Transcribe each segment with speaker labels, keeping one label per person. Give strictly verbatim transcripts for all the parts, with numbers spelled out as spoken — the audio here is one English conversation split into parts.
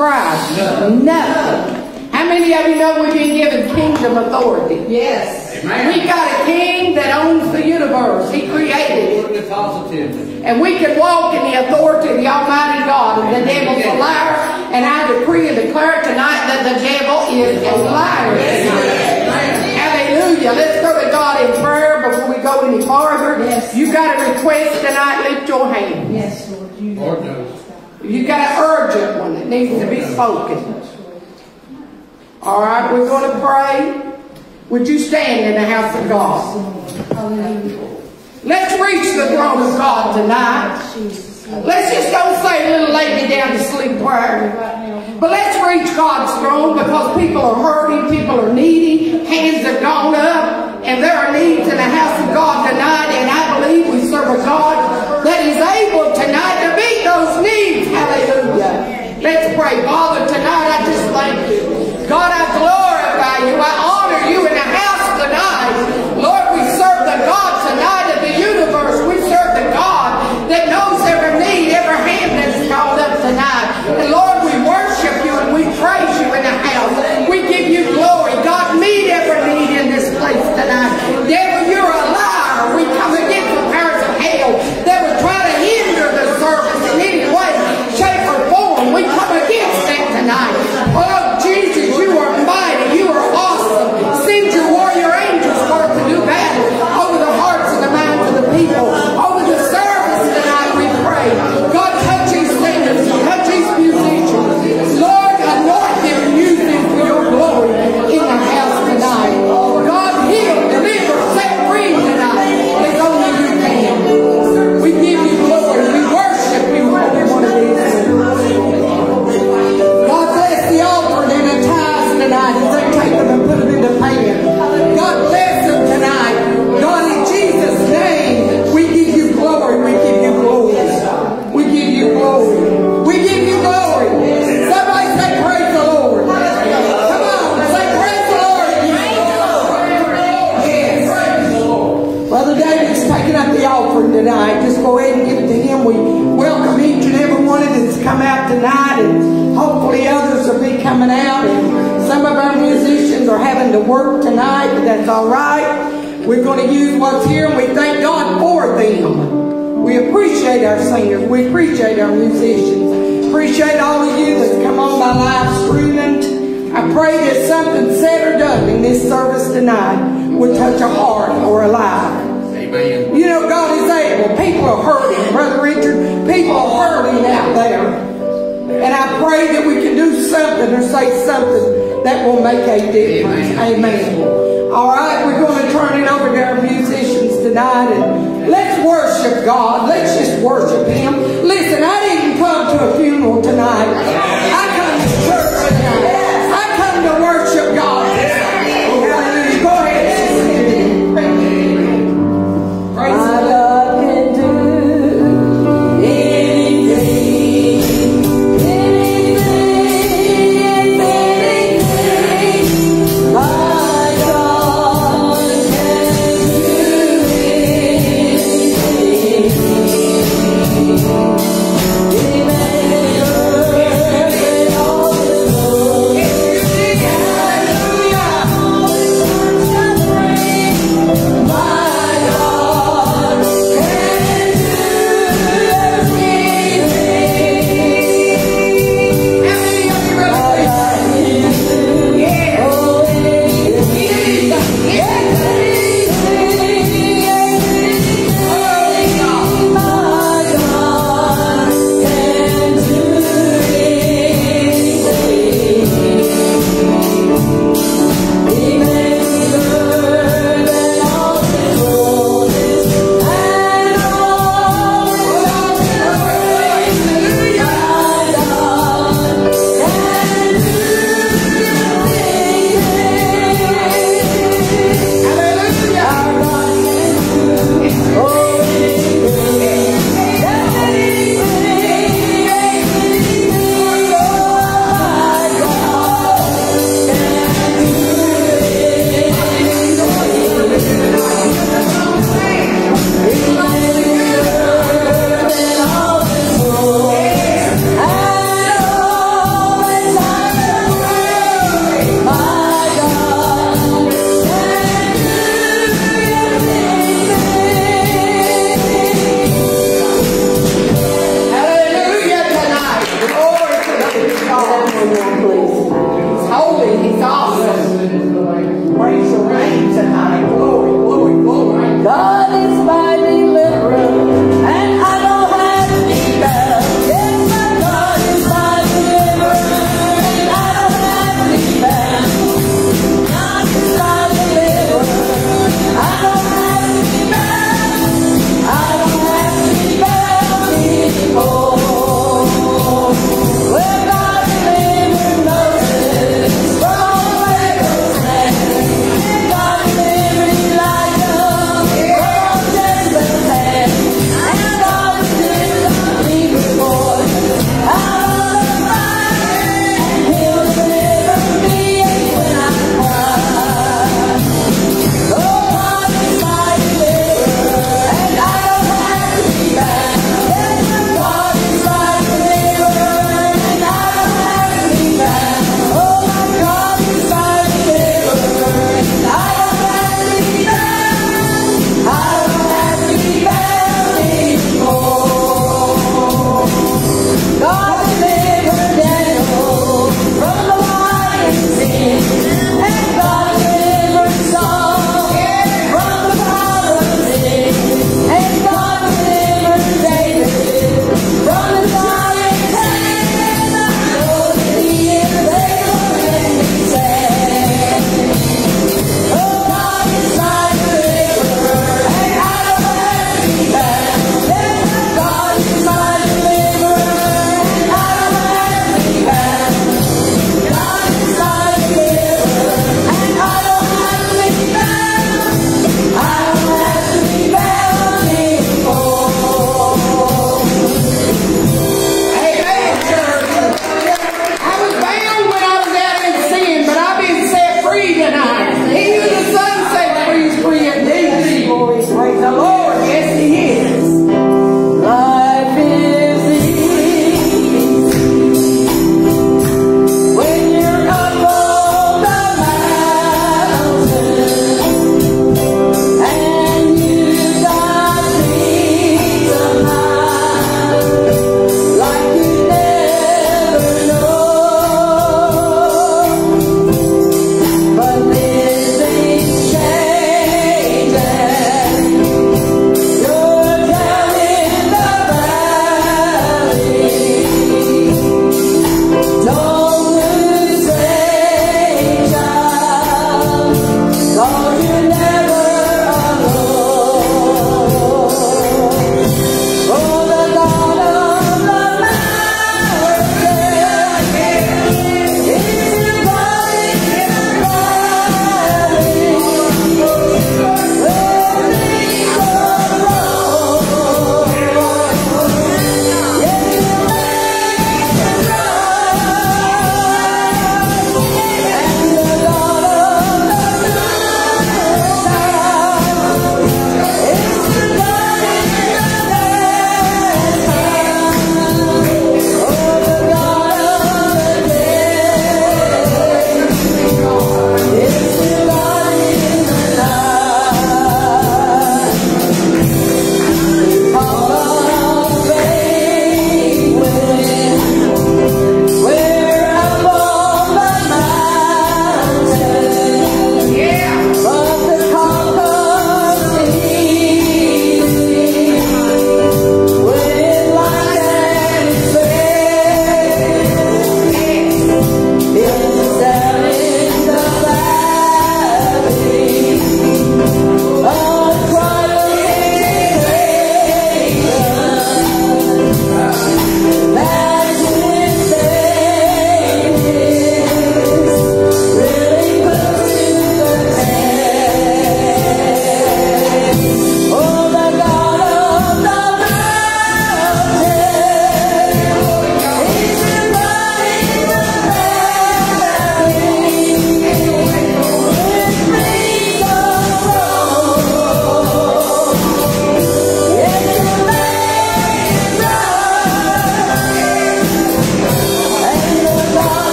Speaker 1: Christ? Nothing. Nothing. How many of you know we've been given kingdom authority? Yes. Amen. We got a king that owns the universe. He created it. And we can walk in the authority of the Almighty God. And the devil's a liar. And I decree and declare tonight that the devil is a liar. Hallelujah. Let's go to God in prayer before we go any farther. Yes. You got a request tonight, lift your hand. Yes, Lord. You Lord knows. You got an urgent one that needs to be spoken. All right, we're going to pray. Would you stand in the house of God? Let's reach the throne of God tonight. Let's just don't say little lay me down to sleep prayer. But let's reach God's throne because people are hurting, people are needy, hands have gone up, and there are needs in the house of God tonight, and I believe we serve a God that is able tonight to meet those needs. Hallelujah. Let's pray. Father, tonight I just thank you. God, I glorify you. I honor you in the house tonight. Lord, we serve the God tonight of the universe. We serve the God that knows every need, every hand that's called up tonight. And Lord, we worship you and we praise you in the house. We give you glory. God, meet every need in this place tonight. Devil, you're a liar. We come against the powers of hell that would try to hinder the service in any way, shape, or form. We come against that tonight. Oh, Jesus, you are mighty. You are awesome. Send your warrior angels forth to do battle over the hearts and the minds of the people. Over the service tonight, we pray. God, touch these singers. Touch these musicians. Lord, anoint them and use them for your glory in the house tonight. God, heal, deliver, set free tonight as only you can. We give you glory. We worship you for every one of these. God bless the altar and the tithes tonight as they take them and put them in the pan. God bless them tonight. God, in Jesus' name, we give you glory. We give you glory. We give you glory. We give you glory. Somebody say praise the Lord. Come on, say praise the Lord. Yes. Brother David's taking up the offering tonight. Just go ahead and give it to him. We welcome each and every one of that's come out tonight, and hopefully others will be coming out. And some of our musicians are having to work tonight, but that's all right. We're going to use what's here, and we thank God for them. We appreciate our singers. We appreciate our musicians. Appreciate all of you that's come on by live streaming. I pray that something said or done in this service tonight would touch a heart or a life. Amen. You know, God is able. People are hurting, Brother Richard. People are hurting out there. And I pray that we can do something or say something that will make a difference. Amen. Amen. All right, we're going to turn it over to our musicians tonight, and let's worship God. Let's just worship Him. Listen, I didn't come to a funeral tonight. I come to church tonight. I come to worship God. Hallelujah. Go ahead. Praise God.
Speaker 2: All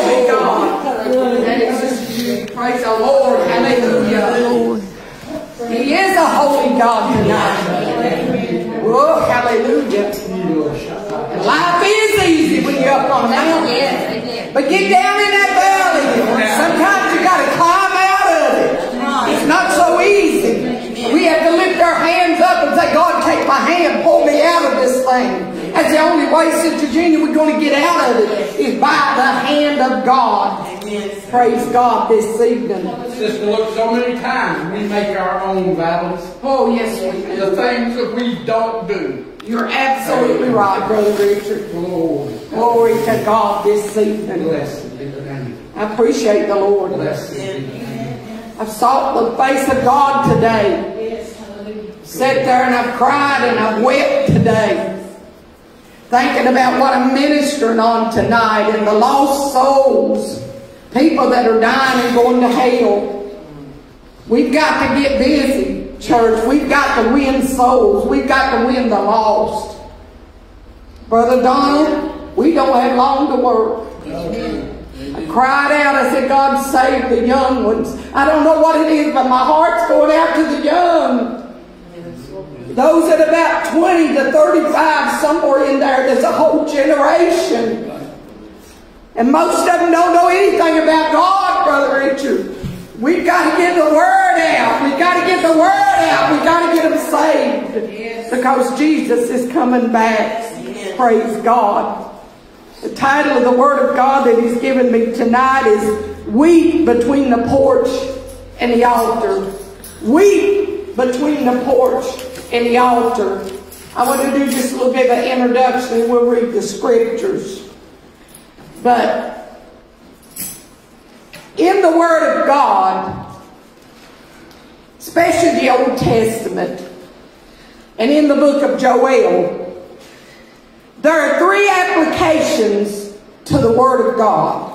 Speaker 1: holy God. That is, praise the Lord. Hallelujah. He is a holy God tonight. Oh, hallelujah. And life is easy when you're up on a mountain. But get down in that valley. Sometimes you got to climb out of it. It's not so easy. We have to lift our hands up and say, God, take my hand, pull me out of this thing. That's the only way, Sister Virginia, we're going to get out of it, is by the hand of God. Amen. Praise God this evening.
Speaker 2: Sister, look, so many times we make our own battles.
Speaker 1: Oh, yes, we do.
Speaker 2: The things that we don't do.
Speaker 1: You're absolutely right, Brother Richard.
Speaker 2: Glory.
Speaker 1: Glory to God this evening.
Speaker 2: Blessed be the name.
Speaker 1: I appreciate the Lord.
Speaker 2: Blessed be the name.
Speaker 1: I've sought the face of God today. Sat there and I've cried and I've wept today. Thinking about what I'm ministering on tonight and the lost souls. People that are dying and going to hell. We've got to get busy, church. We've got to win souls. We've got to win the lost. Brother Donald, we don't have long to work. I cried out. I said, God, save the young ones. I don't know what it is, but my heart's going out to the young. Those at about twenty to thirty-five, somewhere in there, there's a whole generation. And most of them don't know anything about God, Brother Richard. We've got to get the word out. We've got to get the word out. We've got to get them saved. Yes. Because Jesus is coming back. Yes. Praise God. The title of the Word of God that He's given me tonight is Weep Between the Porch and the Altar. Weep between the porch and the altar. I want to do just a little bit of an introduction and we'll read the scriptures. But in the Word of God, especially the Old Testament, and in the book of Joel, there are three applications to the Word of God.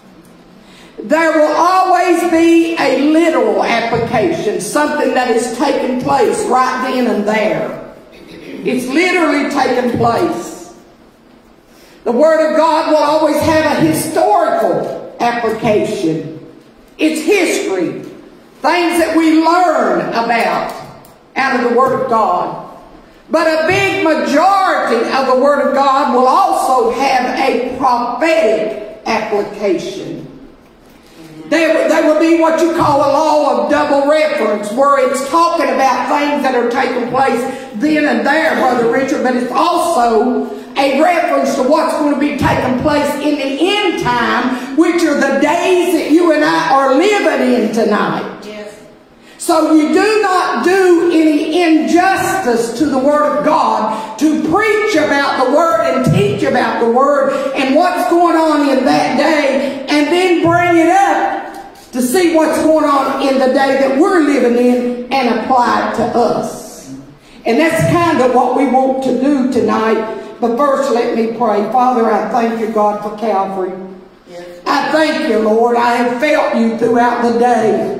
Speaker 1: There will always be a literal application, something that is taking place right then and there. It's literally taking place. The Word of God will always have a historical application. It's history, things that we learn about out of the Word of God. But a big majority of the Word of God will also have a prophetic application. There, there will be what you call a law of double reference, where it's talking about things that are taking place then and there, Brother Richard, but it's also a reference to what's going to be taking place in the end time, which are the days that you and I are living in tonight. Yes. So you do not do any injustice to the Word of God to preach about the Word and teach about the Word and what's going on in that day, and then bring it up to see what's going on in the day that we're living in and apply it to us. And that's kind of what we want to do tonight. But first, let me pray. Father, I thank you, God, for Calvary. Yes. I thank you, Lord. I have felt you throughout the day.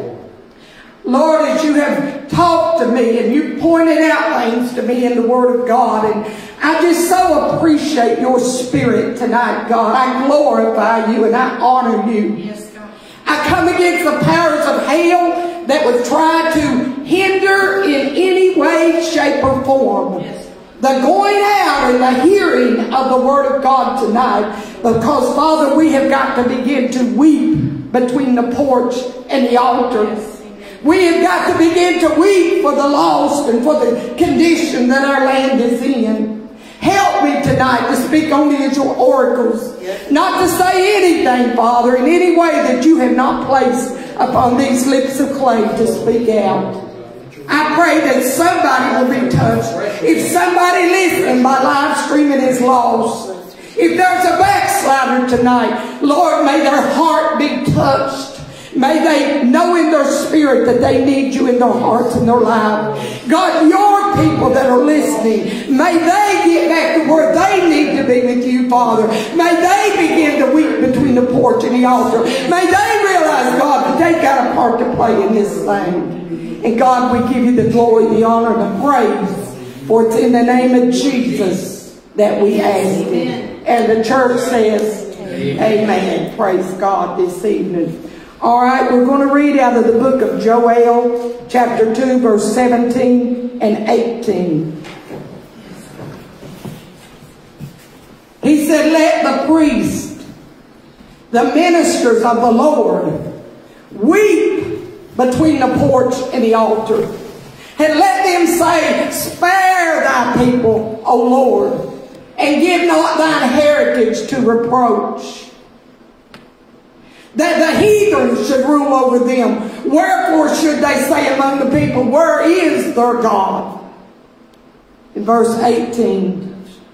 Speaker 1: Lord, as you have talked to me and you pointed out things to me in the Word of God, and I just so appreciate your Spirit tonight, God. I glorify you and I honor you. Yes, God. I come against the powers of hell that would try to hinder in any way, shape, or form yes. the going out and the hearing of the Word of God tonight, because, Father, we have got to begin to weep between the porch and the altar. Yes. We have got to begin to weep for the lost and for the condition that our land is in. Help me tonight to speak only as your oracles. Yes. Not to say anything, Father, in any way that you have not placed upon these lips of clay to speak out. I pray that somebody will be touched. If somebody listening by live streaming is lost, if there's a backslider tonight, Lord, may their heart be touched. May they know in their spirit that they need you in their hearts and their lives. God, your people that are listening, may they get back to where they need to be with you, Father. May they begin to weep between the porch and the altar. May they realize, God, that they got a part to play in this thing. And God, we give you the glory, the honor, and the praise. For it's in the name of Jesus that we ask it. And the church says, Amen. Amen. Praise God this evening. All right, we're going to read out of the book of Joel, chapter two, verse seventeen and eighteen. He said, let the priest, the ministers of the Lord, weep between the porch and the altar. And let them say, spare thy people, O Lord, and give not thine heritage to reproach. That the heathen should rule over them. Wherefore should they say among the people, where is their God? In verse eighteen.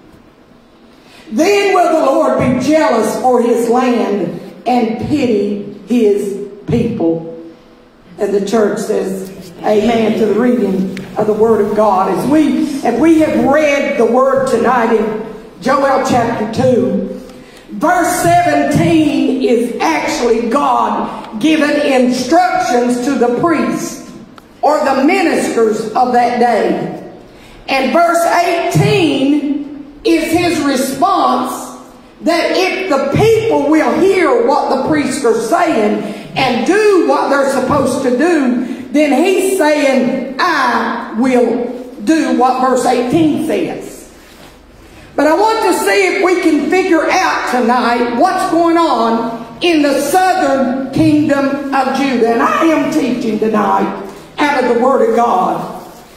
Speaker 1: Then will the Lord be jealous for his land and pity his people. And the church says, amen, to the reading of the Word of God. As we, if we have read the Word tonight in Joel chapter two, verse seventeen is actually God giving instructions to the priests or the ministers of that day. And verse eighteen is his response that if the people will hear what the priests are saying and do what they're supposed to do, then he's saying, I will do what verse eighteen says. But I want to see if we can figure out tonight what's going on in the southern kingdom of Judah. And I am teaching tonight out of the Word of God.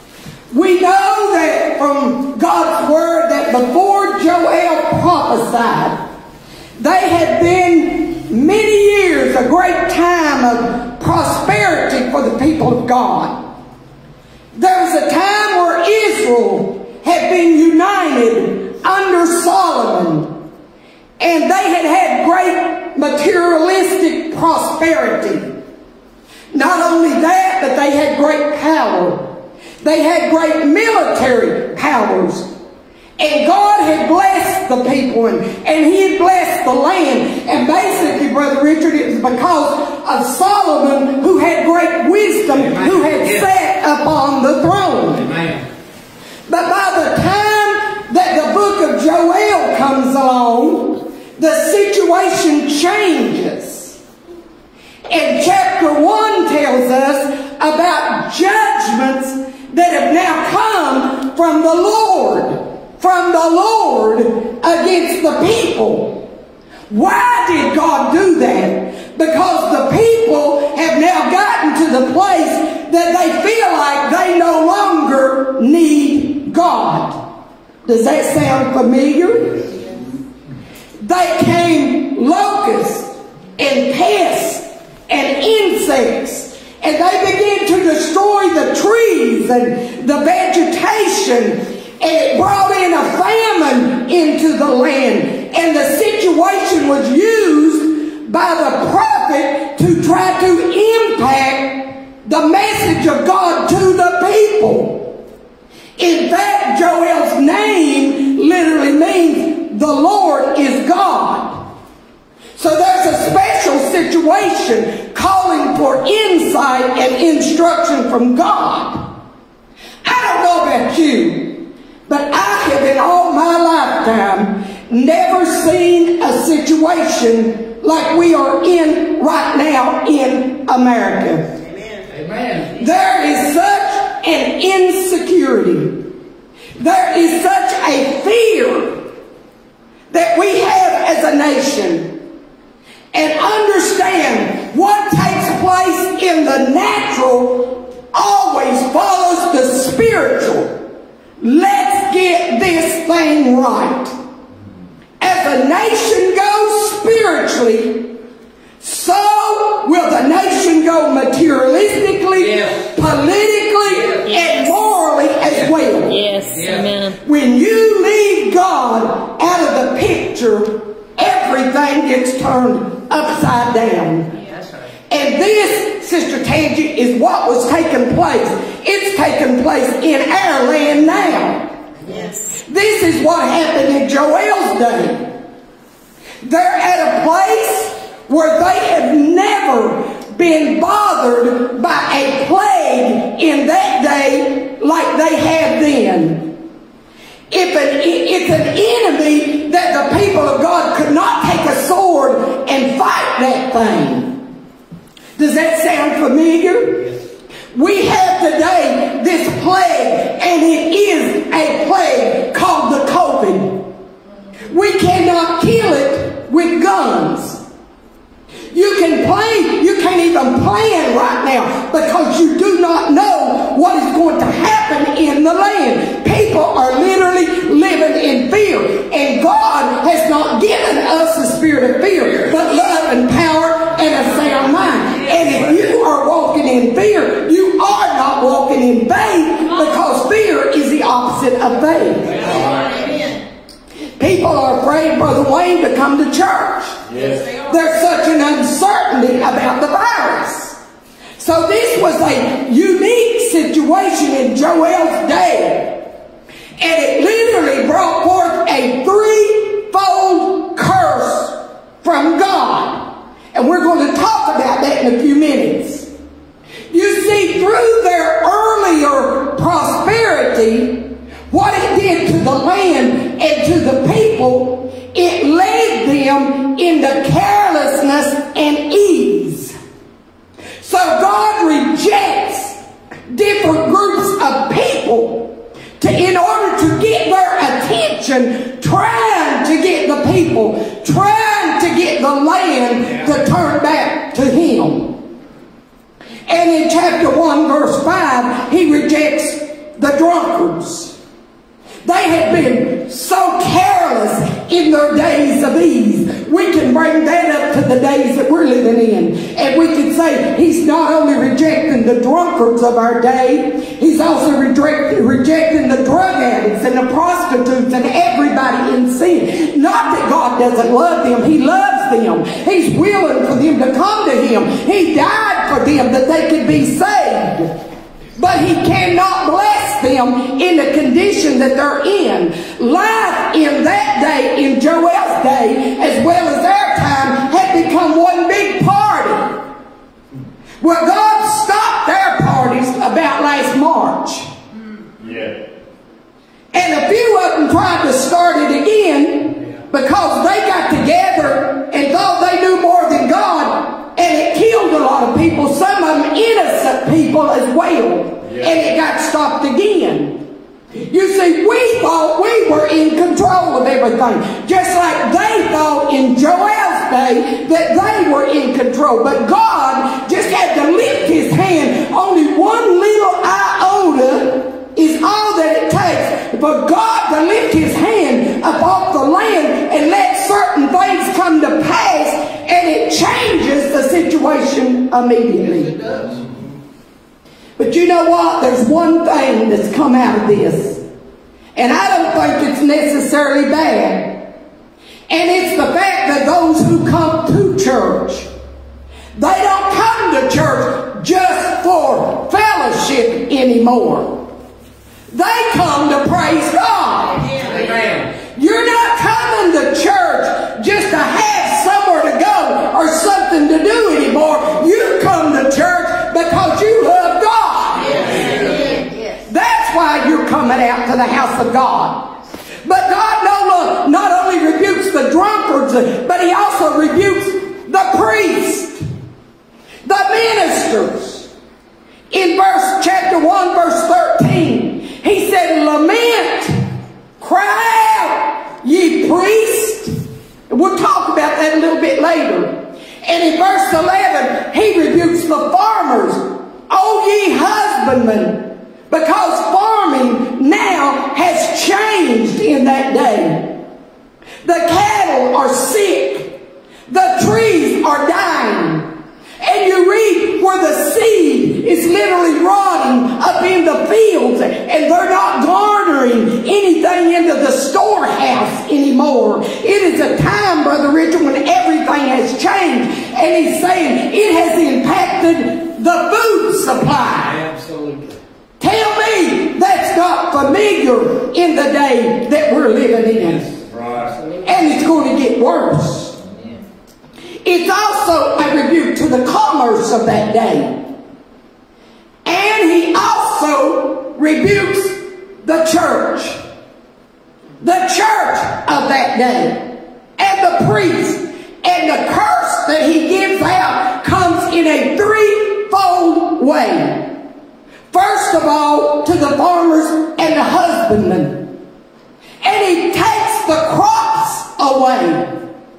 Speaker 1: We know that from God's Word that before Joel prophesied, they had been many years, a great time of prosperity for the people of God. There was a time where Israel had been united under Solomon, and they had had great materialistic prosperity. Not only that, but they had great power. They had great military powers. And God had blessed the people, and, and he had blessed the land. And basically, Brother Richard, it was because of Solomon, who had great wisdom, Amen. Who had yes. sat upon the throne. Amen. But by the time that the book of Joel comes along, the situation changes. And chapter one tells us about judgments that have now come from the Lord, from the Lord against the people. Why did God do that? Because the people have now gotten to the place that they feel like they no longer need God. Does that sound familiar? They came locusts and pests and insects, and they began to destroy the trees and the vegetation, and it brought in a famine into the land. And the situation was used by the prophet to try to impact the message of God to the people. In fact, Joel's name literally means the Lord is God. So there's a special situation calling for insight and instruction from God. I don't know about you, but I have in all my lifetime never seen a situation like we are in right now in America. Amen. Amen. There is such an insecurity. There is such a fear that we have as a nation. And understand what takes place in the natural always follows the spiritual. Let's get this thing right. As a nation goes spiritually, so will the nation go materialistically, yes. politically, yes. and morally as well.
Speaker 3: Yes, yes. Amen.
Speaker 1: When you leave God out of the picture, everything gets turned upside down. That's right. And this, Sister Tangi, is what was taking place. It's taking place in our land now. Yes. This is what happened in Joel's day. They're at a place where they have never been bothered by a plague in that day like they had then. If an, it's an enemy that the people of God could not take a sword fight that thing. Does that sound familiar? Yes. We have today this plague, and it is a plague called the COVID. We cannot kill it with guns. You can plan, you can't even plan right now because you do not know what is going to happen in the land. People are literally living in fear. And God has not given us the spirit of fear, but love and power and a sound mind. And if you are walking in fear, you are not walking in faith, because fear is the opposite of faith. People are afraid, Brother Wayne, to come to church. Yes. There's such an uncertainty about the virus. So this was a unique situation in Joel's day. And it literally brought forth a threefold curse from God. And we're going to talk about that in a few minutes. You see, through their earlier prosperity, what it did to the land and to the people, it led them into carelessness and ease. So God rejects different groups of people to, in order to get their attention, trying to get the people, trying to get the land to turn back to Him. And in chapter one, verse five, He rejects the drunkards. They had been so careless in their days of ease. We can bring that up to the days that we're living in. And we can say He's not only rejecting the drunkards of our day, He's also reject, rejecting the drug addicts and the prostitutes and everybody in sin. Not that God doesn't love them. He loves them. He's willing for them to come to Him. He died for them that they could be saved. But He cannot bless them in the condition that they're in. Life in that day, in Joel's day, as well as their time, had become one big party. Well, God stopped their parties about last March. Yeah. And a few of them tried to start it again because they got together and thought they knew more than God. And it killed a lot of people, some of them innocent people as well. Yeah. And it got stopped again. You see, we thought we were in control of everything. Just like they thought in Joel's day that they were in control. But God just had to lift His hand. Only one little iota is all that it takes for God to lift His hand above the land and let certain things come to pass, and it changes the situation immediately. Yes, it does. But you know what? There's one thing that's come out of this, and I don't think it's necessarily bad. And it's the fact that those who come to church, they don't come to church just for fellowship anymore. They come to praise God. Amen. You're not coming to church just to have somewhere to go or something to do anymore. You come to church because you love God. Yes. Yes. That's why you're coming out to the house of God. But God no, not only rebukes the drunkards, but He also rebukes the priests, the ministers. In verse chapter one, verse thirteen, He said, "Lament, cry out, ye priests." We'll talk about that a little bit later. And in verse eleven, He rebukes the farmers. "O ye husbandmen," because farming now has changed in that day. The cattle are sick. The trees are dying. And you read where the seed is literally rotting up in the fields, and they're not garnering anything into the storehouse anymore. It is a time, Brother Richard, when everything has changed. And He's saying it has impacted the food supply. Absolutely. Tell me that's not familiar in the day that we're living in. Right. And it's going to get worse. It's also a rebuke to the commerce of that day. And He also rebukes the church. The church of that day. And the priests. And the curse that he gives out comes in a threefold way. First of all, to the farmers and the husbandmen. And he takes the crops away.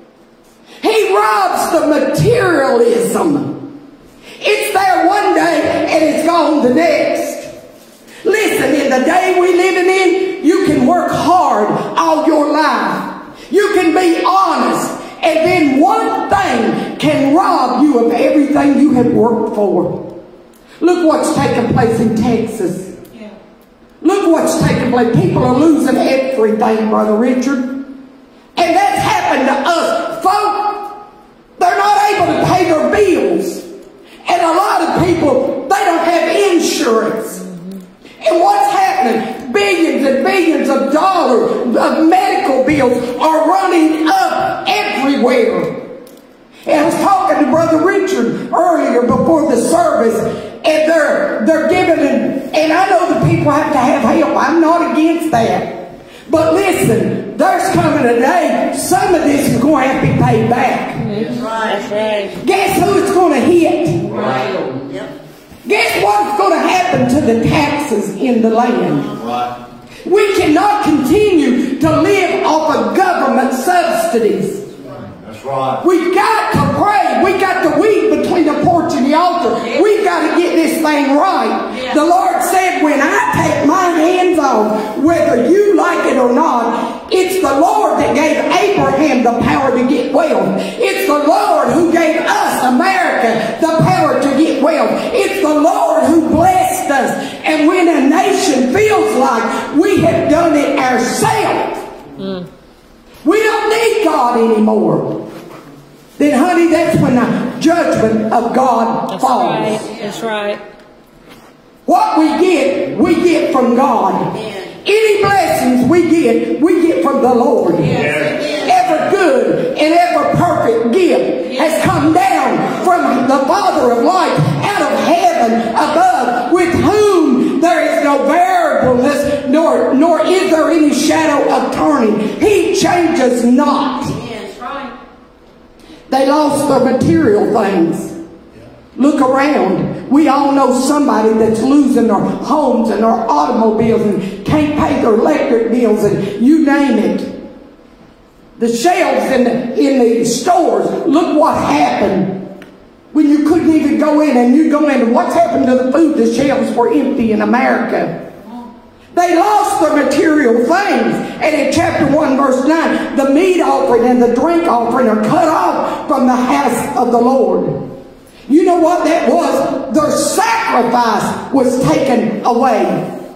Speaker 1: He robs the materialism. It's there one day and it's gone the next. Listen, in the day we're living in, you can work hard all your life. You can be honest. And then one thing can rob you of everything you have worked for. Look what's taking place in Texas. Yeah. Look what's taking place. People are losing everything, Brother Richard. And that's happened to us. Folks, they're not able to pay their bills. And a lot of people, they don't have insurance. Mm-hmm. And what's happening? Billions and billions of dollars of medical bills are running up everywhere. And I was talking to Brother Richard earlier before the service, and they're, they're giving it, and I know the people have to have help. I'm not against that. But listen, there's coming a day, some of this is going to have to be paid back.
Speaker 3: That's right. That's right.
Speaker 1: Guess who it's going to hit?
Speaker 3: Right. Yep.
Speaker 1: Guess what's going to happen to the taxes in the land?
Speaker 3: Right.
Speaker 1: We cannot continue to live off of government subsidies.
Speaker 3: That's right.
Speaker 1: We've got to pray. We got to weed between the porch and the altar. We've got to get this thing right. Yeah. The Lord said, when I take my hands off, whether you like it or not, it's the Lord that gave Abraham the power to get wealth. It's the Lord who gave us, America, the power to get wealth. It's the Lord who blessed us. And when a nation feels like we have done it ourselves, mm. we don't need God anymore. Then, honey, that's when the judgment of God
Speaker 4: That's
Speaker 1: falls.
Speaker 4: Right. That's right. What
Speaker 1: we get, we get from God. Amen. Any blessings we get, we get from the Lord. Yes. Every good and every perfect gift yes. has come down from the Father of light, out of heaven above, with whom there is no variableness, nor, nor is there any shadow of turning. He changes not.
Speaker 3: Yes, right.
Speaker 1: They lost their material things. Look around. We all know somebody that's losing their homes and their automobiles and can't pay their electric bills and you name it. The shelves in the, in the stores, look what happened when you couldn't even go in, and you go in and what's happened to the food? The shelves were empty in America. They lost their material things. And in chapter one, verse nine, the meat offering and the drink offering are cut off from the house of the Lord. You know what that was? Their sacrifice was taken away.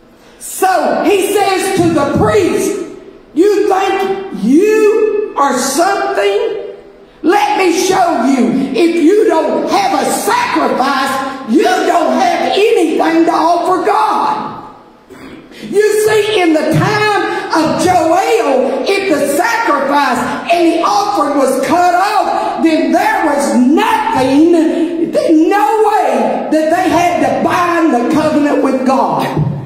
Speaker 1: So he says to the priest, you think you are something? Let me show you. If you don't have a sacrifice, you don't have anything to offer God. You see, in the time of Joel, if the sacrifice and the offering was cut off, then there was nothing, no way that they had to bind the covenant with God.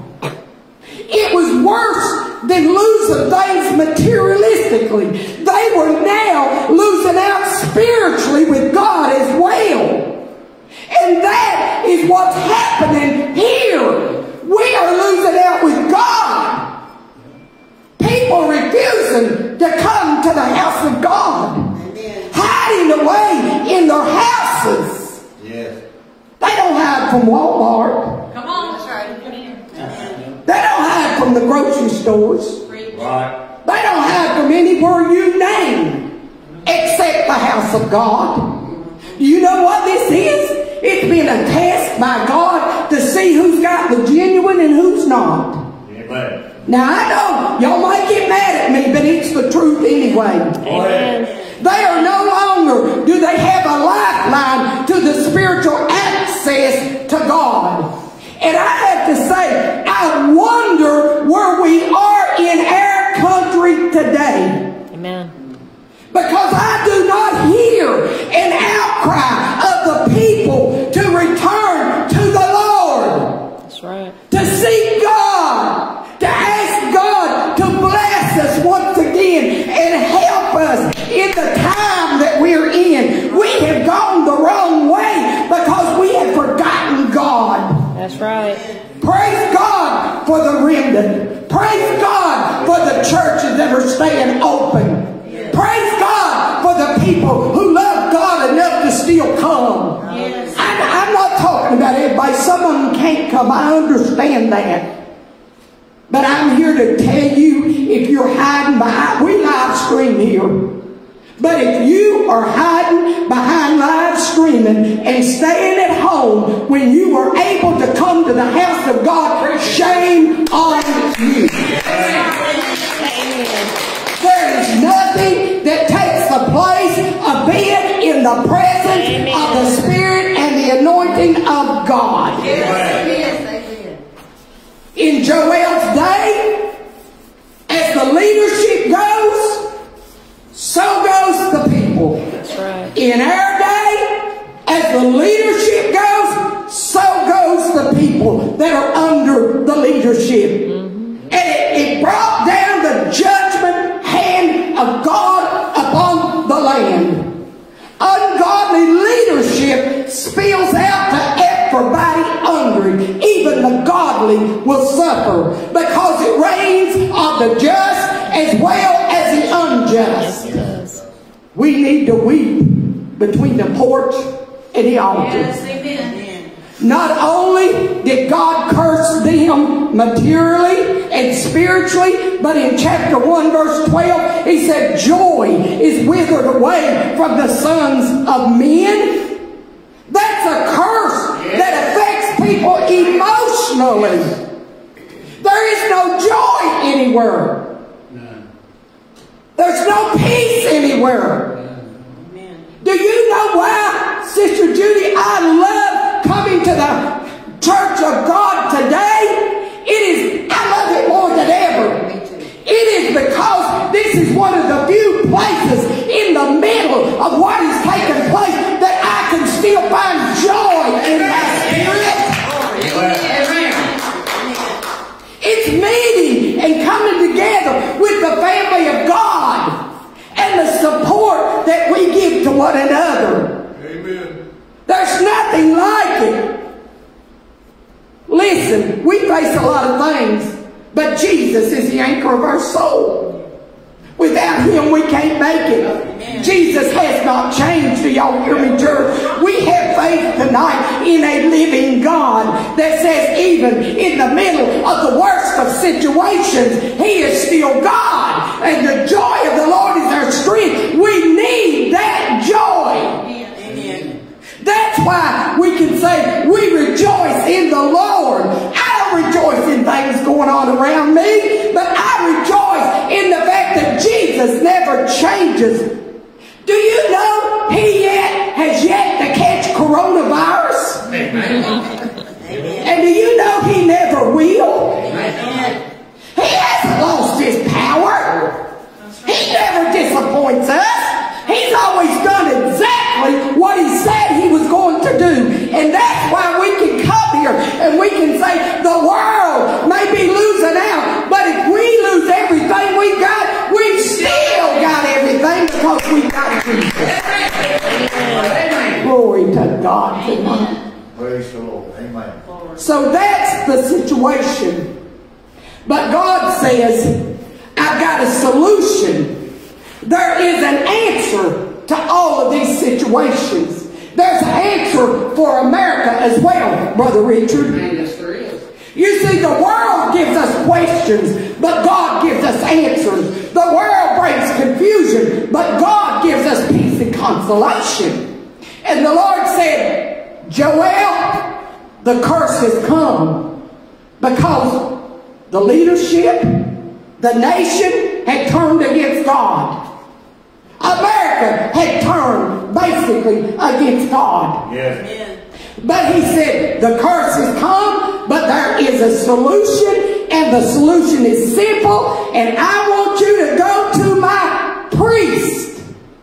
Speaker 1: It was worse than losing things materialistically. They were now losing out spiritually with God as well. And that is what's happening here. We are losing out with God. People refusing to come to the house of God. Amen. Hiding away in their houses.
Speaker 3: Yes.
Speaker 1: They don't hide from Walmart.
Speaker 3: Come on. That's right.
Speaker 1: They don't hide from the grocery stores.
Speaker 3: Right.
Speaker 1: They don't hide from anywhere you name except the house of God. Do you know what this is? It's been a test by God to see who's got the genuine and who's not.
Speaker 3: Amen.
Speaker 1: Now I know y'all might get mad at me, but it's the truth anyway.
Speaker 3: Amen.
Speaker 1: They are no longer, do they have a lifeline to the spiritual access to God. And I have to say, I wonder where we are in our country today.
Speaker 4: Amen.
Speaker 1: Because I do not hear an outcry of the people to return to the Lord.
Speaker 4: That's right.
Speaker 1: To seek God. To ask God to bless us once again and help us in the time that we
Speaker 4: That's right.
Speaker 1: Praise God for the remnant. Praise God for the churches that are staying open. Praise God for the people who love God enough to still come. Yes. I, I'm not talking about everybody. Some of them can't come. I understand that. But I'm here to tell you, if you're hiding behind, we live stream here. But if you are hiding behind live streaming and staying at home when you were able to come to the house of God, shame on you. There is nothing that takes the place of being in the presence Amen. Of the Spirit and the anointing of God. Yes. In Joel's day, as the leadership goes, so goes the people.
Speaker 4: That's right.
Speaker 1: In our day, as the leadership goes, so goes the people that are under the leadership. Mm-hmm. And it, it brought down the judgment hand of God upon the land. Ungodly leadership spills out to everybody under it. Even the godly will suffer because it rains on the just as well as the unjust.
Speaker 4: Yes, it does.
Speaker 1: We need to weep between the porch and the altar.
Speaker 5: Yes, amen.
Speaker 1: Not only did God curse them materially and spiritually, but in chapter one verse twelve, he said joy is withered away from the sons of men. That's a curse that affects people emotionally. There is no joy anywhere. There's no peace anywhere. Do you know why, Sister Judy, I love coming to the church of God today? It is, I love it more than ever. It is because this is one of the few places in the middle of what is taking place that I can still find joy in my spirit. It's meeting and coming together with the family of God and the support that we give to one another. Amen. There's nothing like it. Listen, we face a lot of things, but Jesus is the anchor of our soul. Without Him, we can't make it. Amen. Jesus has not changed. Do y'all hear me, church? We have faith tonight in a living God that says even in the middle of the worst of situations, He is still God. And the joy of the Lord is our strength. We need that joy. Amen. That's why we can say we rejoice in the Lord. I don't rejoice in things going on around me, but I rejoice in the fact that Jesus never changes. Do you know He yet has yet to catch coronavirus? Amen. And do you know He never will? Amen. He hasn't lost His power. He never disappoints us. He's always done exactly what He said He was going to do. And that's why we can come here and we can say the world may be losing out, but if we lose everything we got, we still got everything because we got Jesus. Glory to God. Amen.
Speaker 3: Praise the Lord. Amen.
Speaker 1: So that's the situation. But God says, I've got a solution. There is an answer to all of these situations. There's an answer for America as well, Brother Richard.
Speaker 2: Yes, there is.
Speaker 1: You see, the world gives us questions, but God gives us answers. The world brings confusion, but God gives us peace and consolation. And the Lord said, Joel, the curse has come because the leadership, the nation had turned against God. America had turned basically against God.
Speaker 3: Yes.
Speaker 1: But He said, the curse has come, but there is a solution, and the solution is simple, and I want you to go to my priest,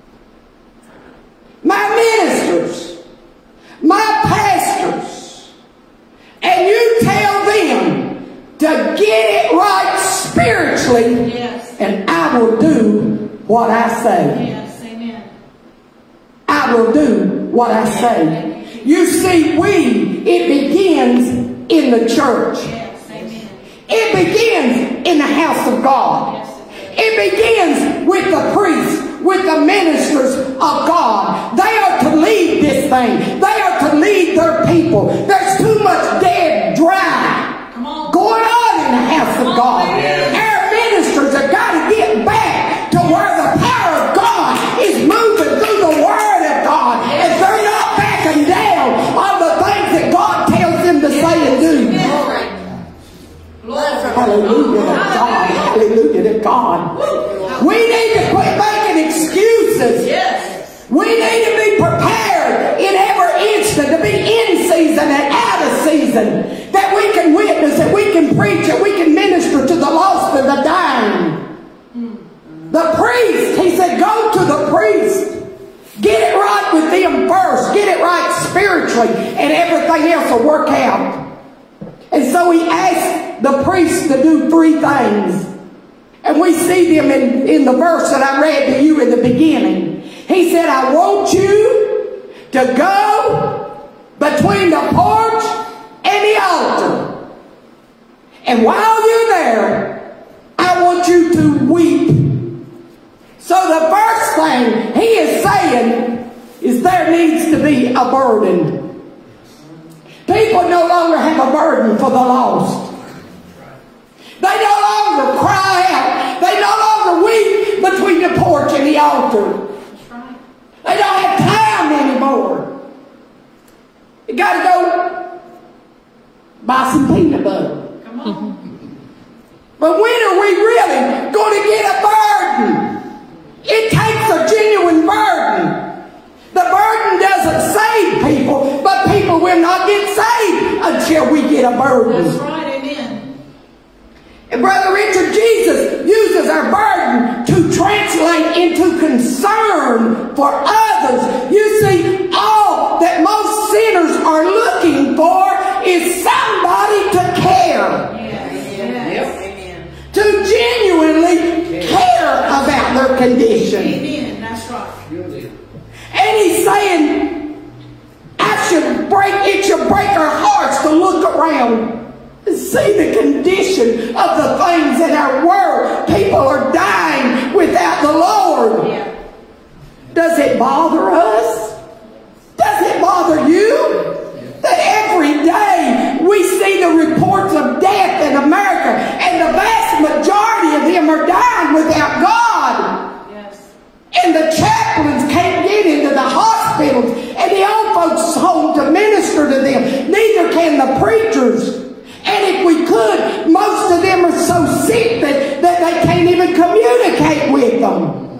Speaker 1: my ministers, my pastors, and you tell them to get it right spiritually, yes. And I will do what I say.
Speaker 5: Yes, amen.
Speaker 1: I will do what I say. You see, we, it begins in the church. It begins in the house of God. It begins with the priests, with the ministers of God. They are to lead this thing. They are to lead their people. There's too much dead, dry going on in the house of God. Our ministers have got to get back to where the power of God is moving through the Word of God. And they're not backing down on the things that God tells them to say and do. Hallelujah to God. Hallelujah to God. We need to quit making excuses. We need to be prepared in every instant to be in season and out of season. That we can witness, that we can preach, that we can minister to the lost and the dying. The priest, he said, go to the priest. Get it right with them first. Get it right spiritually, and everything else will work out. And so he asked the priest to do three things. And we see them in, in the verse that I read to you in the beginning. He said, I want you to go between the porch and the altar. And while you're there, I want you to weep. So the first thing he is saying is there needs to be a burden. People no longer have a burden for the lost. They no longer cry out. They no longer weep between the porch and the altar. They don't have time anymore. You got to go buy some peanut butter. Come on. But when are we really going to get a burden? It takes a genuine burden. The burden doesn't save people, but people will not get saved until we get a burden.
Speaker 5: That's right, amen.
Speaker 1: And Brother Richard, Jesus uses our burden to translate into concern for others. You see, all that most sinners are looking for is somebody to care.
Speaker 5: Yes. Yes. Amen.
Speaker 1: To genuinely care about their condition.
Speaker 5: Amen. That's right.
Speaker 1: And he's saying, I should break, it should break our hearts to look around and see the condition of the things in our world. People are dying without the Lord.
Speaker 5: Yeah.
Speaker 1: Does it bother us? Does it bother you? That every day we see the reports of death in America, and the vast majority of them are dying without God. And the chaplains can't get into the hospitals and the old folks' home to minister to them. Neither can the preachers. And if we could, most of them are so sick that, that they can't even communicate with them.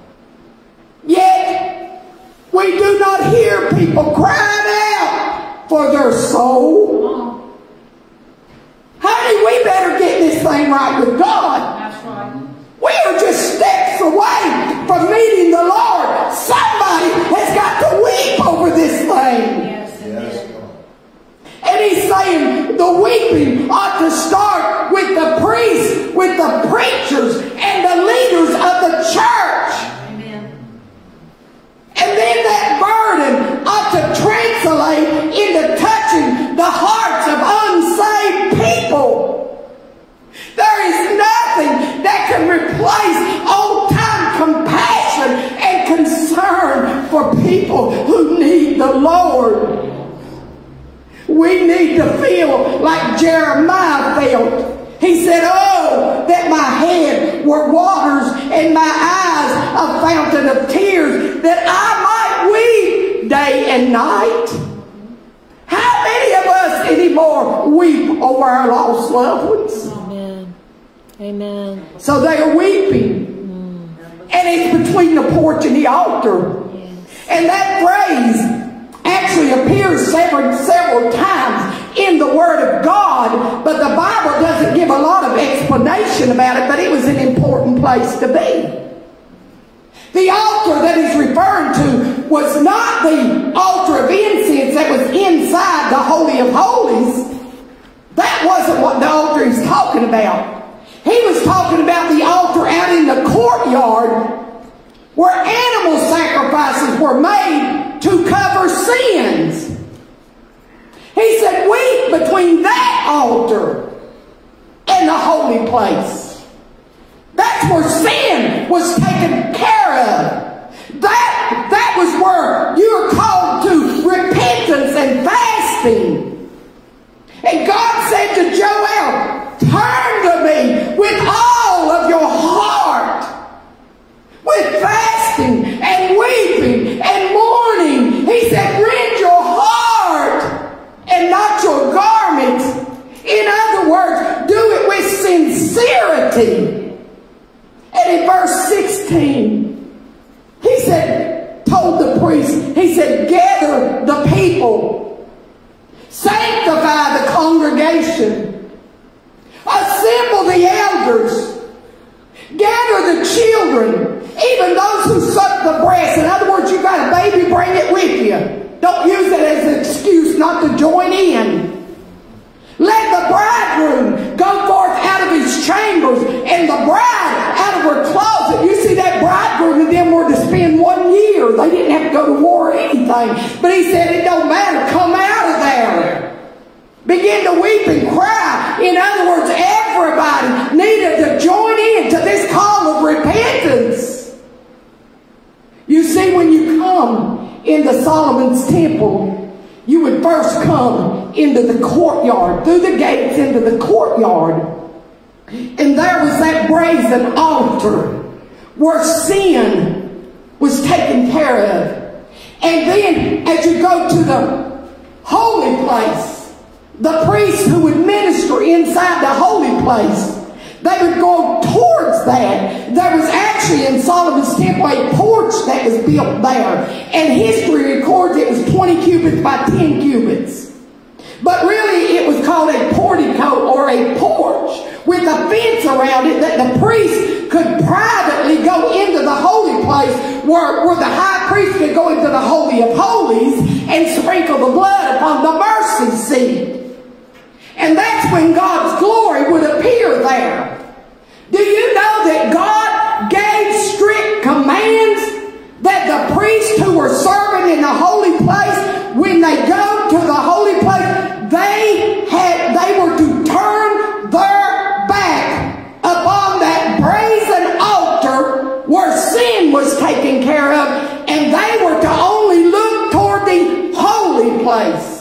Speaker 1: Yet, we do not hear people crying out for their soul. Honey, we better get this thing right with God.
Speaker 5: That's right.
Speaker 1: We are just steps away from meeting the Lord. Somebody has got to weep over this thing.
Speaker 5: Yes, yes.
Speaker 1: And he's saying the weeping ought to start with the priests, with the preachers, and the leaders of the church.
Speaker 5: Amen.
Speaker 1: And then that burden ought to translate into touching the hearts of unsaved people. There is nothing that can replace old-time compassion and concern for people who need the Lord. We need to feel like Jeremiah felt. He said, oh, that my head were waters and my eyes a fountain of tears, that I might weep day and night. How many of us anymore weep over our lost loved ones?
Speaker 4: Amen. Amen.
Speaker 1: So they are weeping. Mm. And it's between the porch and the altar. Yes. And that phrase actually appears several, several times in the Word of God, but the Bible doesn't give a lot of explanation about it, but it was an important place to be. The altar that he's referring to was not the altar of incense that was inside the Holy of Holies. That wasn't what the altar he's talking about. He was talking about the altar out in the courtyard where animal sacrifices were made to cover sins. He said, weep between that altar and the holy place. That's where sin was taken care of. That, that was where you were called to repentance and fasting. And God said to Joel, turn to me with all of your heart, with fasting and weeping and mourning. He said, rend your heart and not your garments. In other words, do it with sincerity. And in verse sixteen, he said, told the priest, he said, gather the people, sanctify the congregation, assemble the elders, gather the children, even those who suck the breast. In other words, you got a baby, bring it with you. Don't use it as an excuse not to join in. Let the bridegroom go forth out of his chambers and the bride out of her closet. You see, that bridegroom and them were to spend one year. They didn't have to go to war or anything. But he said, it don't matter. Come out of there. Begin to weep and cry. In other words, everybody needed to join in to this call of repentance. You see, when you come into Solomon's temple, you would first come into the courtyard, through the gates into the courtyard. And there was that brazen altar where sin was taken care of. And then as you go to the holy place, the priests who would minister inside the holy place, they would go towards that. There was actually in Solomon's temple a porch that was built there. And history records it was twenty cubits by ten cubits. But really it was called a portico or a porch with a fence around it that the priest could privately go into the holy place where, where the high priest could go into the Holy of Holies and sprinkle the blood upon the mercy seat. And that's when God's glory would appear there. Do you know that God gave strict commands that the priests who were serving in the holy place, when they go to the holy place, they had they were to turn their back upon that brazen altar where sin was taken care of, and they were to only look toward the holy place.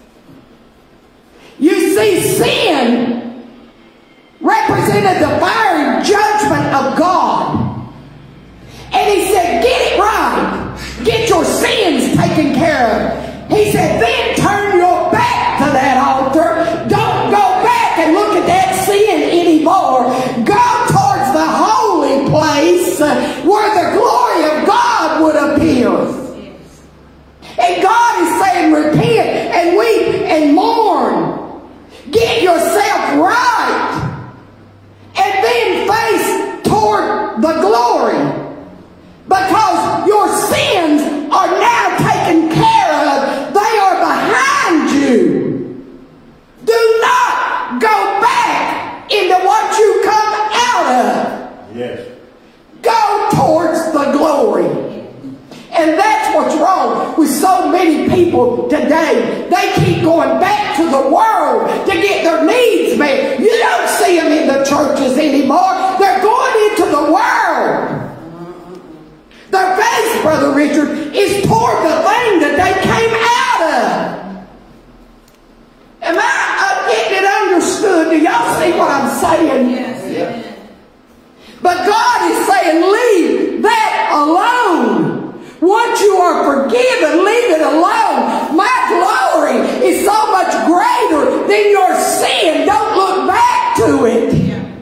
Speaker 1: You see, sin represented the fiery judgment of God. And he said, get it right. Get your sins taken care of. He said, then turn your back to that altar. Don't go back and look at that sin anymore. Go towards the holy place where the glory of God would appear. And God is saying, repent and weep and mourn. Get yourself right. And then face toward the glory. Because your sins are now taken care of. They are behind you. Do not go back into what you come out of.
Speaker 3: Yes.
Speaker 1: Go towards the glory. And that's what's wrong with so many people today. They keep going back to the world to get their needs met. You don't see them in the churches anymore. They're going into the world. Their face, Brother Richard, is toward the thing that they came out of. Am I uh, getting it understood? Do y'all see what I'm saying?
Speaker 5: Yes.
Speaker 1: Yeah. But God is saying, leave that alone. Once you are forgiven, leave it alone. My glory is so much greater than your sin. Don't look back to it.
Speaker 5: Yeah.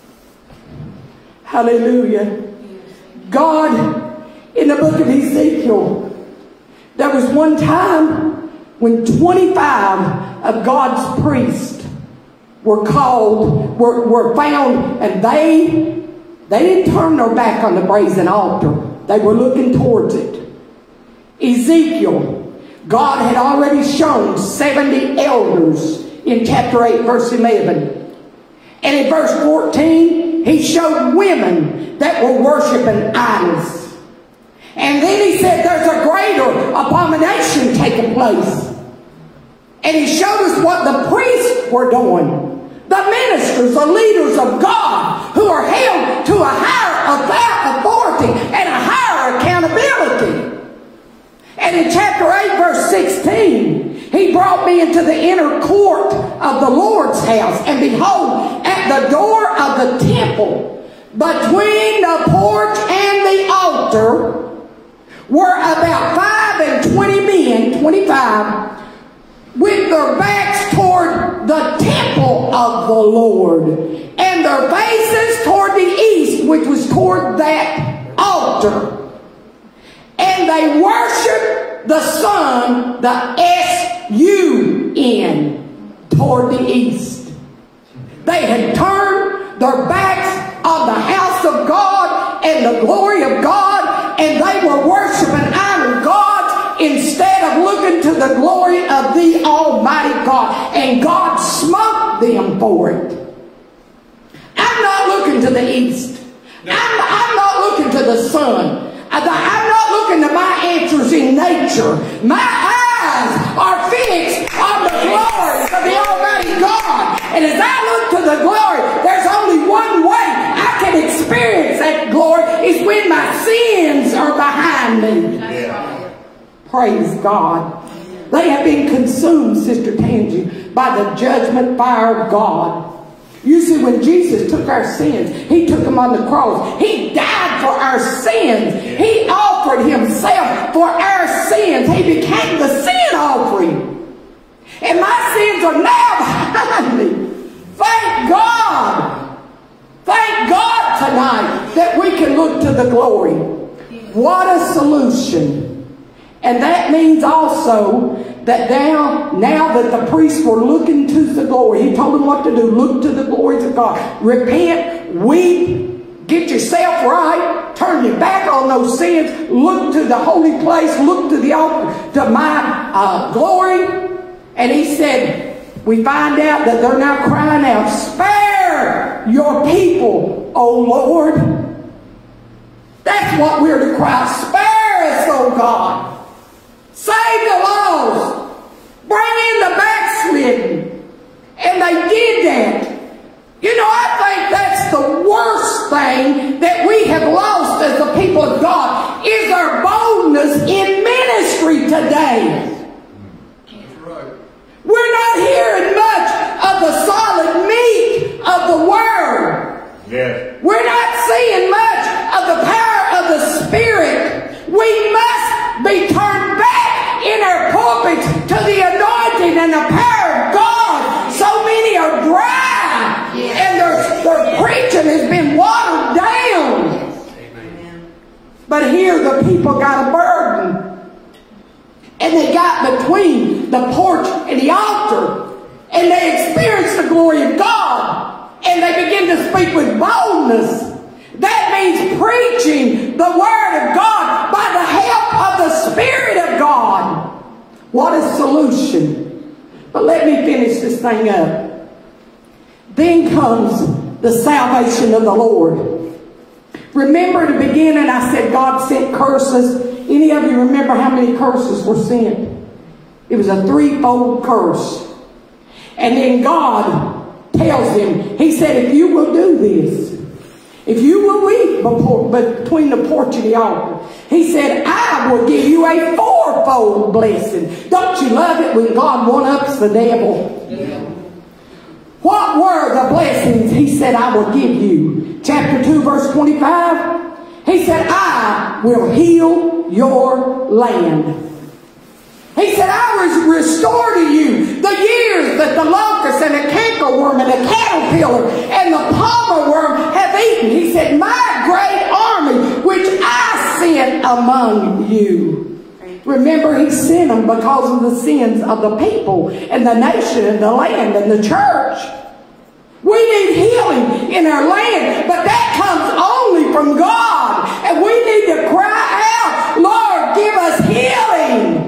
Speaker 1: Hallelujah. God, in the book of Ezekiel, there was one time when twenty-five of God's priests were called, were, were found, and they, they didn't turn their back on the brazen altar. They were looking towards it. Ezekiel, God had already shown seventy elders in chapter eight, verse eleven. And in verse fourteen, he showed women that were worshiping idols. And then he said there's a greater abomination taking place. And he showed us what the priests were doing. The ministers, the leaders of God, who are held to a higher authority and a higher accountability. And in chapter eight, verse sixteen, he brought me into the inner court of the Lord's house. And behold, at the door of the temple, between the porch and the altar, were about five and twenty men, twenty-five, with their backs toward the temple of the Lord, and their faces toward the east, which was toward that altar. And they worshiped the sun, the S U N, toward the east. They had turned their backs on the house of God and the glory of God, and they were worshiping idol gods instead of looking to the glory of the Almighty God. And God smote them for it. I'm not looking to the east. I'm, I'm not looking to the sun. I'm not looking to my answers in nature. My eyes are fixed on the glory of the Almighty God. And as I look to the glory, there's only one way I can experience that glory, is when my sins are behind me.
Speaker 3: Yeah.
Speaker 1: Praise God. They have been consumed, Sister Tangi, by the judgment fire of God. You see, when Jesus took our sins, he took them on the cross. He died for our sins. He offered himself for our sins. He became the sin offering. And my sins are now behind me. Thank God. Thank God tonight that we can look to the glory. What a solution. And that means also that now, now that the priests were looking to the glory, he told them what to do. Look to the glories of God. Repent, weep, get yourself right, turn your back on those sins, look to the holy place, look to the altar, to my uh, glory. And he said, we find out that they're now crying out, spare your people, O Lord. That's what we're to cry. Spare us, O God. Save the lost. Bring in the backslidden. And they did that. You know, I think that's the worst thing that we have lost as the people of God, is our boldness in ministry today.
Speaker 2: That's right.
Speaker 1: We're not hearing much of the solid meat of the Word.
Speaker 3: Yes.
Speaker 1: We're not seeing much of the power of the Spirit. We must be turned back in our pulpits to the anointing and the power of God. So many are dry, and their, their preaching has been watered down.
Speaker 2: Amen.
Speaker 1: But here the people got a burden, and they got between the porch and the altar, and they experienced the glory of God, and they begin to speak with boldness. That means preaching the Word of God by the help of the Spirit of God. What a solution. But let me finish this thing up. Then comes the salvation of the Lord. Remember at the beginning I said God sent curses. Any of you remember how many curses were sent? It was a threefold curse. And then God tells him, he said, if you will do this, if you will weep before, between the porch and the altar, he said, I will give you a fourfold blessing. Don't you love it when God one-ups the devil? Yeah. What were the blessings he said, I will give you? Chapter two, verse twenty-five. He said, I will heal your land. He said, I will restore to you the years that the locust and the cankerworm and the caterpillar and the palmer worm have eaten. He said, my great army, which I sent among you. Remember, he sent them because of the sins of the people and the nation and the land and the church. We need healing in our land, but that comes only from God. And we need to cry out, Lord, give us healing.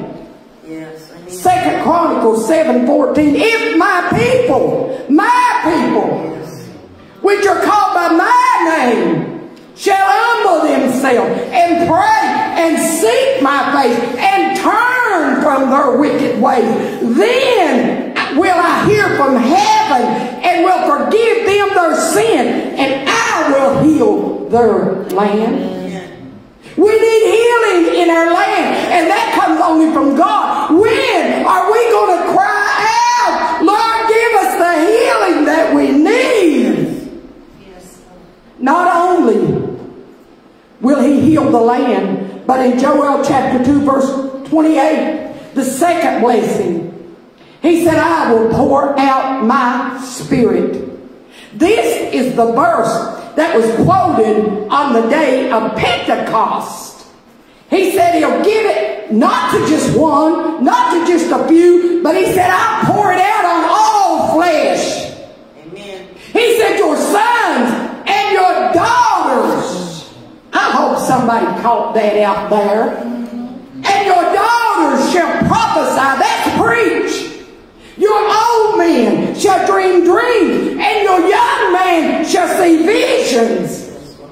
Speaker 1: Second Chronicles seven fourteen. If my people, my people, which are called by my name, shall humble themselves and pray and seek my face and turn turn from their wicked ways. Then will I hear from heaven and will forgive them their sin, and I will heal their land. We need healing in our land, and that comes only from God. When are we going to cry out, Lord, give us the healing that we need?
Speaker 5: Yes.
Speaker 1: Not only will he heal the land, but in Joel chapter two verse twenty-eight, the second blessing, he said, I will pour out my spirit. This is the verse that was quoted on the day of Pentecost. He said he'll give it not to just one, not to just a few, but he said, I'll pour it out on all flesh.
Speaker 5: Amen.
Speaker 1: He said, your sons and your daughters. I hope somebody caught that out there. And your daughters shall prophesy. That's preach. Your old men shall dream dreams, and your young man shall see visions.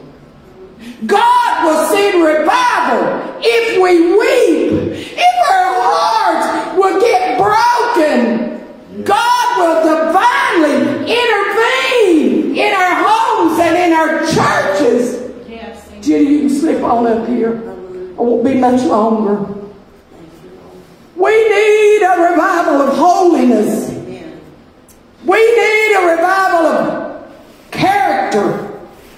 Speaker 1: God will send revival if we weep. If our hearts will get broken, God will divinely intervene in our homes and in our churches.
Speaker 5: Yes.
Speaker 1: Judy, you can slip on up here. I won't be much longer. We need a revival of holiness.
Speaker 5: Amen.
Speaker 1: We need a revival of character.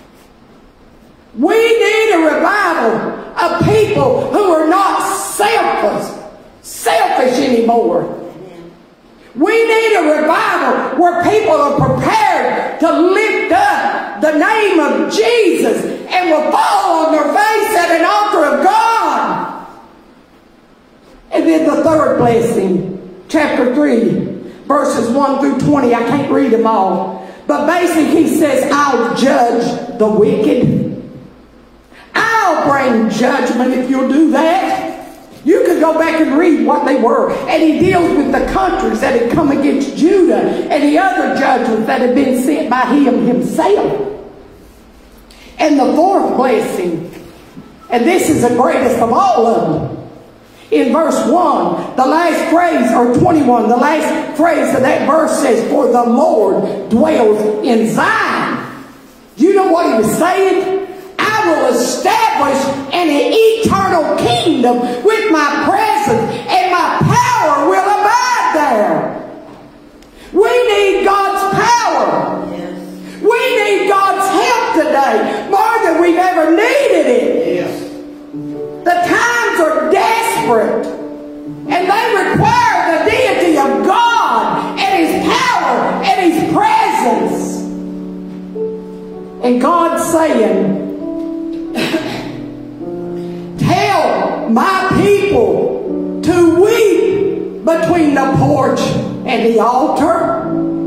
Speaker 1: We need a revival of people who are not selfish, selfish anymore.
Speaker 5: Amen.
Speaker 1: We need a revival where people are prepared to lift up the name of Jesus and will fall on their face at an altar of God. And then the third blessing, chapter three, verses one through twenty. I can't read them all. But basically he says, I'll judge the wicked. I'll bring judgment if you'll do that. You can go back and read what they were. And he deals with the countries that had come against Judah and the other judgments that had been sent by him himself. And the fourth blessing, and this is the greatest of all of them. In verse one, the last phrase, or twenty-one, the last phrase of that verse says, for the Lord dwells in Zion. Do you know what he was saying? I will establish an eternal kingdom with my presence, and my power will abide there. We need God's power.
Speaker 5: Yes.
Speaker 1: We need God's help today more than we've ever needed it.
Speaker 2: Yes.
Speaker 1: The times are desperate, and they require the deity of God and his power and his presence. And God's saying, tell my people to weep between the porch and the altar.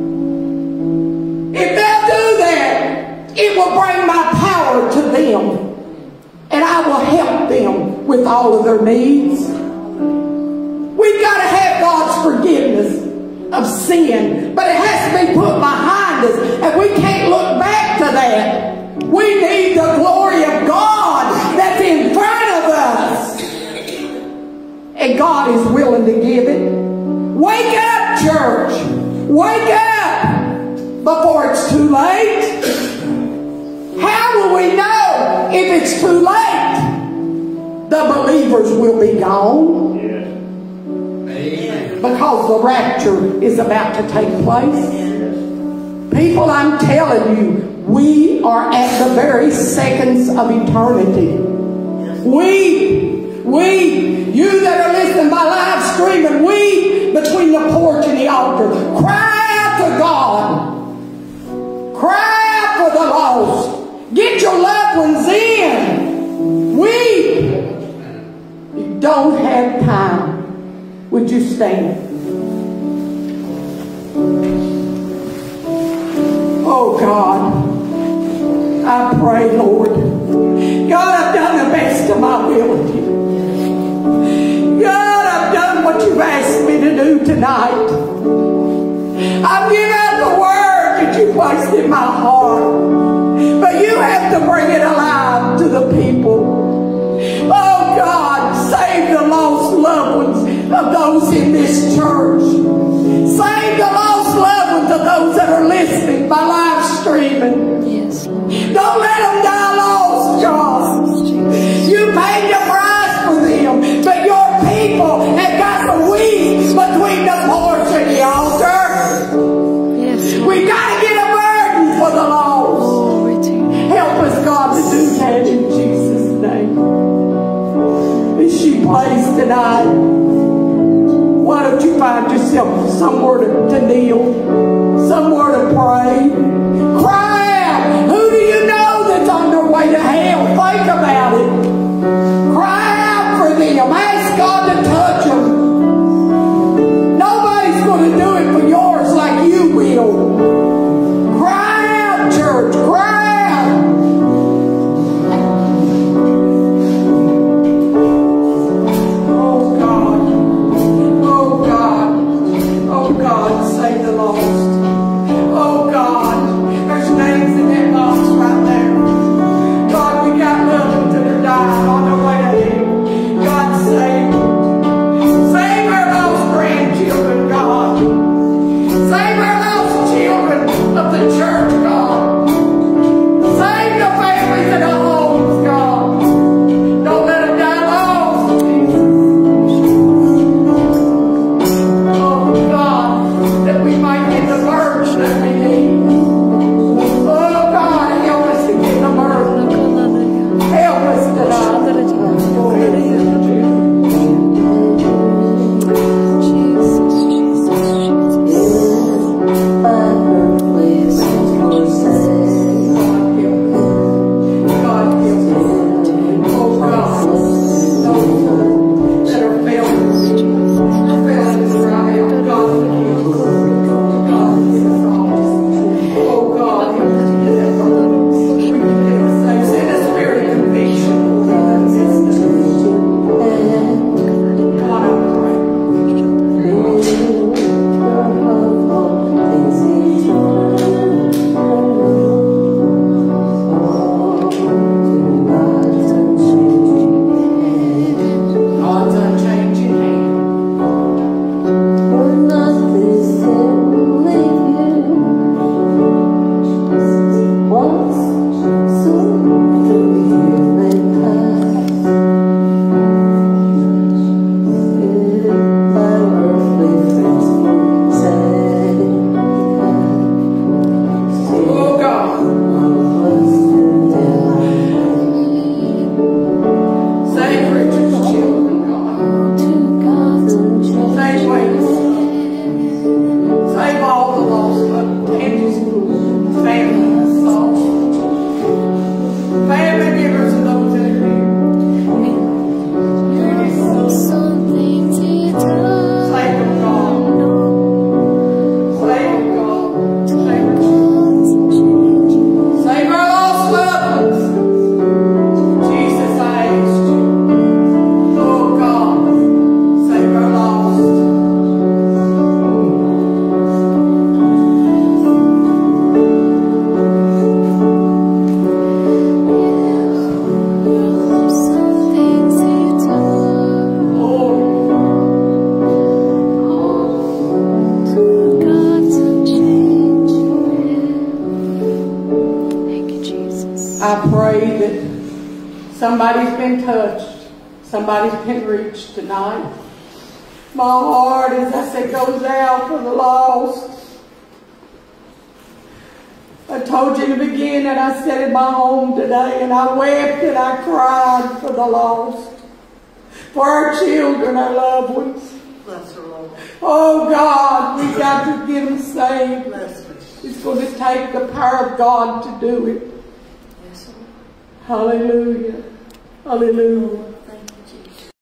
Speaker 1: If they'll do that, it will bring my power to them. And I will help them with all of their needs. We've got to have God's forgiveness of sin, but it has to be put behind us, and we can't look back to that. We need the glory of God that's in front of us, and God is willing to give it. Wake up, church. Wake up before it's too late. How will we know if it's too late? The believers will be gone.
Speaker 2: Amen.
Speaker 1: Because the rapture is about to take place. People, I'm telling you, we are at the very seconds of eternity. We, we, you that are listening by live streaming, we between the porch and the altar, cry out to God. Cry out for the lost. Get your loved ones in. Weep. You don't have time. Would you stand? Oh God, I pray, Lord. God, I've done the best of my ability. God, I've done what you've asked me to do tonight. I've given out the word that you placed in my heart. But you have to bring it alive to the people. Oh God, save the lost loved ones. of those in this church. Save the lost loved ones of those that are listening by live streaming.
Speaker 4: Yes.
Speaker 1: Don't let them die lost, God. You paid the price for them, but your people have got the weeds between the porch and the altar.
Speaker 4: Yes.
Speaker 1: We got to get a burden for the lost.
Speaker 4: Glory to you.
Speaker 1: Help us, God, to do that in Jesus' name. As she plays tonight, why don't you find yourself somewhere to, to kneel, somewhere to pray, cry out. Who do you know that's on their way to hell? Think about it. Cry out for them. Ask God to touch them. Nobody's going to do it for yours like you will. Cry out, church. Cry out. Oh God. Oh God. Oh God. Save the lost. Oh God. There's names in that box right there. God, we got loved ones that are dying on their way to hell. God, save them. Save our lost grandchildren, God. Save our lost children of the church, God. Save the families in the homes, God. Don't let them die lost, Jesus. Oh, God, that we might get the merch that we need. Oh, God, help us to get the merch. Help us tonight. Somebody's been touched. Somebody's been reached tonight. My heart, as I said, goes out for the lost. I told you in the beginning that I sat in my home today and I wept and I cried for the lost. For our children, our loved ones.
Speaker 5: Bless her, Lord.
Speaker 1: Oh God, we got to get them saved.
Speaker 5: Bless her.
Speaker 1: It's going to take the power of God to do it.
Speaker 5: Yes, Lord.
Speaker 1: Hallelujah. Hallelujah.